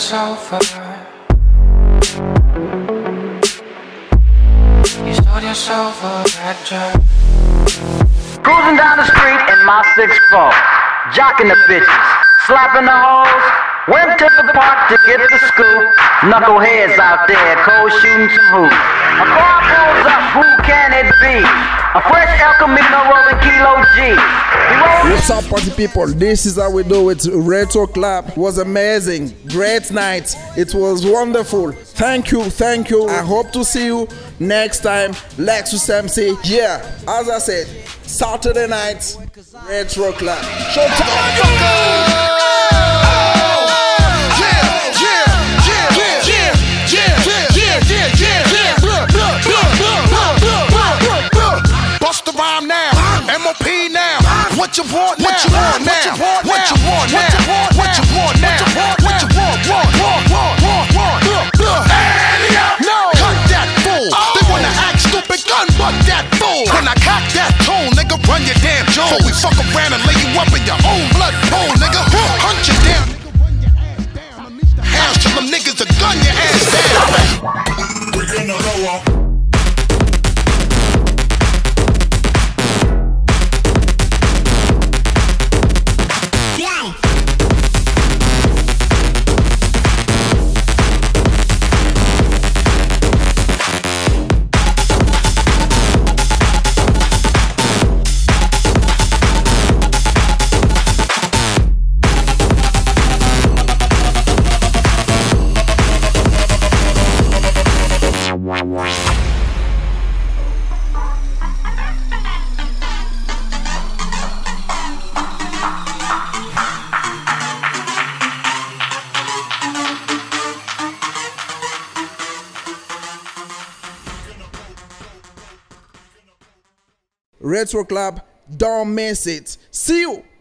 it's over. You stole yourself a red dress. Cruising down the street in my 6'4", jocking the bitches, slapping the hoes. Went to the park to get to school. Knuckleheads out there, cold shooting some hoops. A car pulls up, who can it be? A fresh El Camino rolling Kilo G. What's up, party people? This is how we do it. Retro Club. It was amazing. Great night. It was wonderful. Thank you. I hope to see you next time. Lexus MC. Yeah, as I said, Saturday night, Retro Club. Showtime. Bust the rhyme now, MOP now. What you want now? What you want now? What you want now? What you want now? What you want? No, cut that fool. They wanna act stupid, gun butt that fool. When I cock that tool, nigga, run your damn jaw. Before we fuck around and lay you up in your own blood pool, nigga. Hunt you down, nigga, run your ass down. Unleash the house till them niggas to gun your ass down. We're gonna go up. Retro Club, don't miss it. See you.